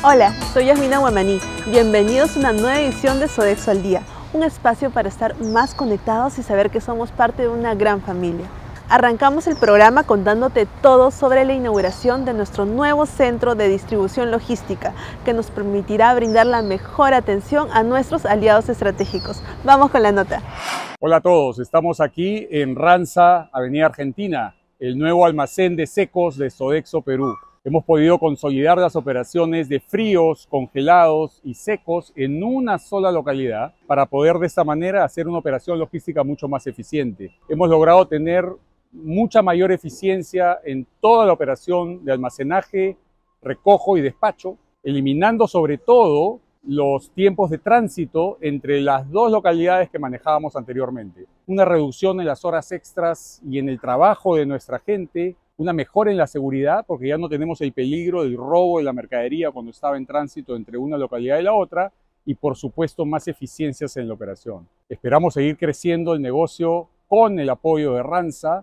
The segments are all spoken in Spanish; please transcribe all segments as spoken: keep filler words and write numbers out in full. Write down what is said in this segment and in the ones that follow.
Hola, soy Yasmina Guamaní. Bienvenidos a una nueva edición de Sodexo al Día, un espacio para estar más conectados y saber que somos parte de una gran familia. Arrancamos el programa contándote todo sobre la inauguración de nuestro nuevo centro de distribución logística, que nos permitirá brindar la mejor atención a nuestros aliados estratégicos. Vamos con la nota. Hola a todos, estamos aquí en Ranza, Avenida Argentina, el nuevo almacén de secos de Sodexo Perú. Hemos podido consolidar las operaciones de fríos, congelados y secos en una sola localidad para poder de esta manera hacer una operación logística mucho más eficiente. Hemos logrado tener mucha mayor eficiencia en toda la operación de almacenaje, recojo y despacho, eliminando sobre todo los tiempos de tránsito entre las dos localidades que manejábamos anteriormente. Una reducción en las horas extras y en el trabajo de nuestra gente, una mejora en la seguridad porque ya no tenemos el peligro del robo de la mercadería cuando estaba en tránsito entre una localidad y la otra, y por supuesto más eficiencias en la operación. Esperamos seguir creciendo el negocio con el apoyo de Ranza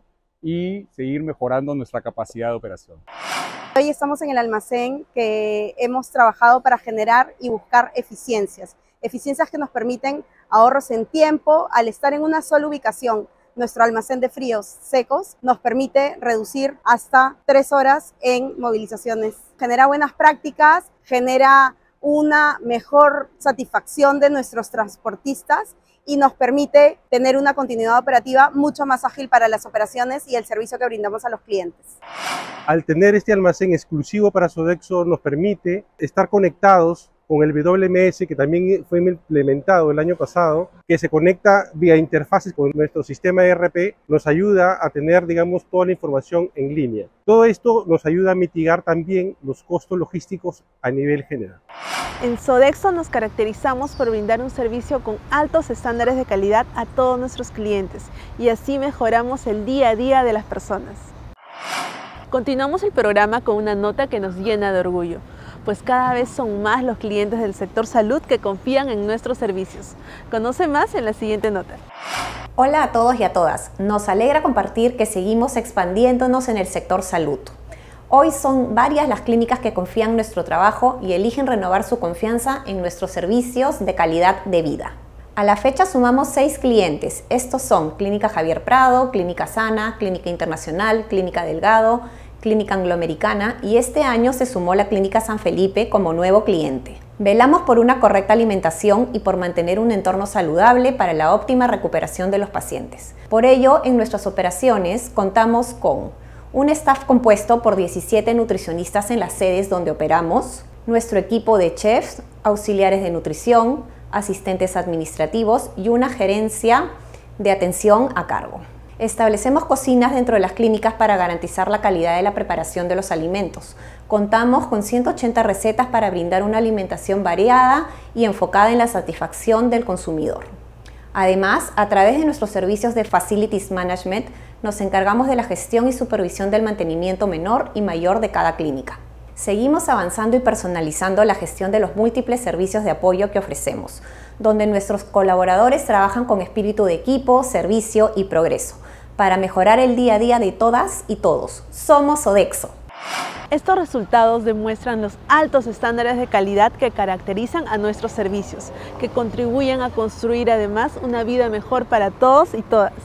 y seguir mejorando nuestra capacidad de operación. Hoy estamos en el almacén que hemos trabajado para generar y buscar eficiencias, eficiencias que nos permiten ahorros en tiempo al estar en una sola ubicación. Nuestro almacén de fríos secos nos permite reducir hasta tres horas en movilizaciones. Genera buenas prácticas, genera una mejor satisfacción de nuestros transportistas y nos permite tener una continuidad operativa mucho más ágil para las operaciones y el servicio que brindamos a los clientes. Al tener este almacén exclusivo para Sodexo nos permite estar conectados con el W M S, que también fue implementado el año pasado, que se conecta vía interfaces con nuestro sistema E R P, nos ayuda a tener, digamos, toda la información en línea. Todo esto nos ayuda a mitigar también los costos logísticos a nivel general. En Sodexo nos caracterizamos por brindar un servicio con altos estándares de calidad a todos nuestros clientes y así mejoramos el día a día de las personas. Continuamos el programa con una nota que nos llena de orgullo, pues cada vez son más los clientes del sector salud que confían en nuestros servicios. Conoce más en la siguiente nota. Hola a todos y a todas. Nos alegra compartir que seguimos expandiéndonos en el sector salud. Hoy son varias las clínicas que confían en nuestro trabajo y eligen renovar su confianza en nuestros servicios de calidad de vida. A la fecha sumamos seis clientes. Estos son Clínica Javier Prado, Clínica Sana, Clínica Internacional, Clínica Delgado, Clínica Angloamericana, y este año se sumó la Clínica San Felipe como nuevo cliente. Velamos por una correcta alimentación y por mantener un entorno saludable para la óptima recuperación de los pacientes. Por ello, en nuestras operaciones contamos con un staff compuesto por diecisiete nutricionistas en las sedes donde operamos, nuestro equipo de chefs, auxiliares de nutrición, asistentes administrativos y una gerencia de atención a cargo. Establecemos cocinas dentro de las clínicas para garantizar la calidad de la preparación de los alimentos. Contamos con ciento ochenta recetas para brindar una alimentación variada y enfocada en la satisfacción del consumidor. Además, a través de nuestros servicios de Facilities Management, nos encargamos de la gestión y supervisión del mantenimiento menor y mayor de cada clínica. Seguimos avanzando y personalizando la gestión de los múltiples servicios de apoyo que ofrecemos, donde nuestros colaboradores trabajan con espíritu de equipo, servicio y progreso, para mejorar el día a día de todas y todos. Somos Sodexo. Estos resultados demuestran los altos estándares de calidad que caracterizan a nuestros servicios, que contribuyen a construir además una vida mejor para todos y todas.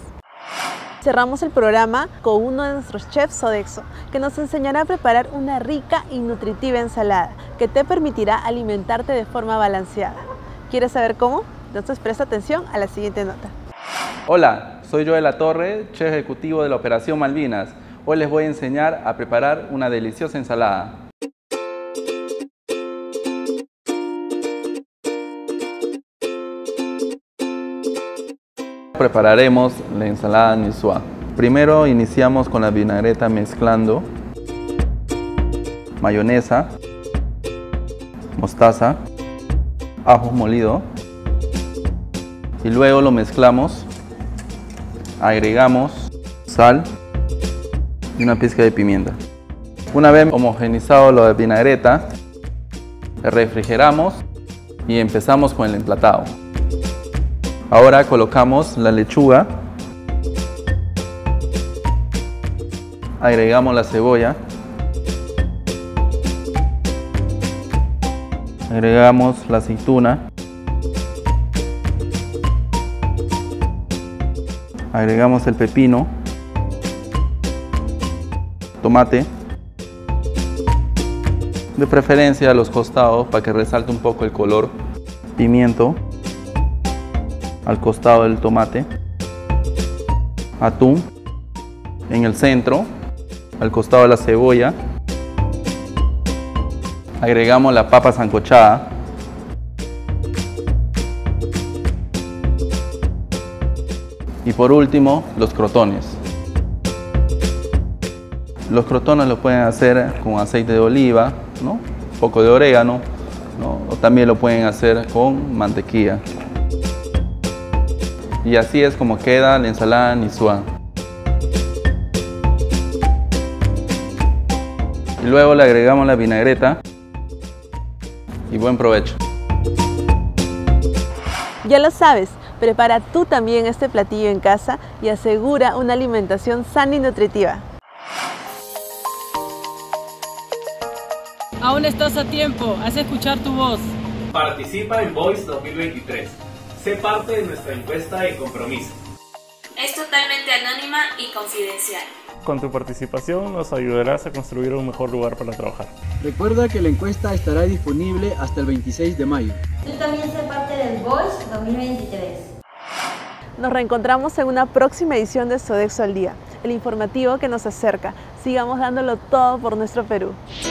Cerramos el programa con uno de nuestros chefs Sodexo, que nos enseñará a preparar una rica y nutritiva ensalada que te permitirá alimentarte de forma balanceada. ¿Quieres saber cómo? Entonces presta atención a la siguiente nota. Hola, soy Joel Latorre, chef ejecutivo de la Operación Malvinas. Hoy les voy a enseñar a preparar una deliciosa ensalada. Prepararemos la ensalada niçoise. Primero iniciamos con la vinagreta mezclando mayonesa, mostaza, ajo molido y luego lo mezclamos, agregamos sal y una pizca de pimienta. Una vez homogenizado la vinagreta, refrigeramos y empezamos con el emplatado. Ahora colocamos la lechuga, agregamos la cebolla, Agregamos la aceituna. Agregamos el pepino. Tomate. De preferencia a los costados para que resalte un poco el color. Pimiento. Al costado del tomate. Atún. En el centro. Al costado de la cebolla. Agregamos la papa sancochada. Y por último, los crotones. Los crotones los pueden hacer con aceite de oliva, ¿no? Un poco de orégano, ¿no? O también lo pueden hacer con mantequilla. Y así es como queda la ensalada niçoise. Y luego le agregamos la vinagreta. Y buen provecho. Ya lo sabes, prepara tú también este platillo en casa y asegura una alimentación sana y nutritiva. Aún estás a tiempo, haz escuchar tu voz. Participa en Voice dos mil veintitrés. Sé parte de nuestra encuesta de compromiso. Es totalmente anónima y confidencial. Con tu participación nos ayudarás a construir un mejor lugar para trabajar. Recuerda que la encuesta estará disponible hasta el veintiséis de mayo. Tú también sé parte del Voice dos mil veintitrés. Nos reencontramos en una próxima edición de Sodexo al Día, el informativo que nos acerca. Sigamos dándolo todo por nuestro Perú.